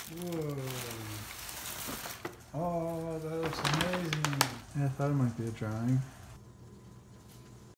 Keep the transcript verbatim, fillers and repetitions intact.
Whoa. Oh, that looks amazing. Yeah, I thought it might be a drawing.